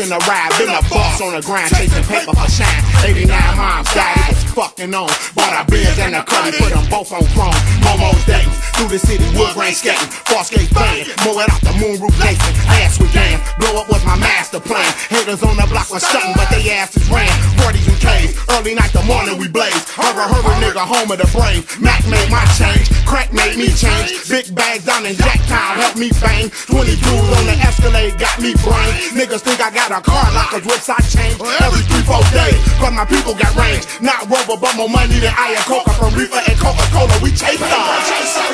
in the ride, been a boss on the grind, chasing paper for shine. 89 moms died, it was fucking on. Bought our beers and the curry, put them both on chrome. Momo's dating, through the city, wood grain skating, far skate playing, mow it out the moon roof Jason. Ass with game, blow up was my master plan. Haters on the block was stunting, but they asses ran. 40s and K's, early night the morning we blaze. Hurry, nigga, home of the brave. Mac made my change, crack made me change. Big bags down in Jacktown helped me fame. 20 dudes on the Escalade got me brain. Niggas think I got a car lock, cause whips I change every 3-4 days. Cause my people got range, not Rover, but more money than Iacocca. From Reefer and Coca-Cola, we chase stars.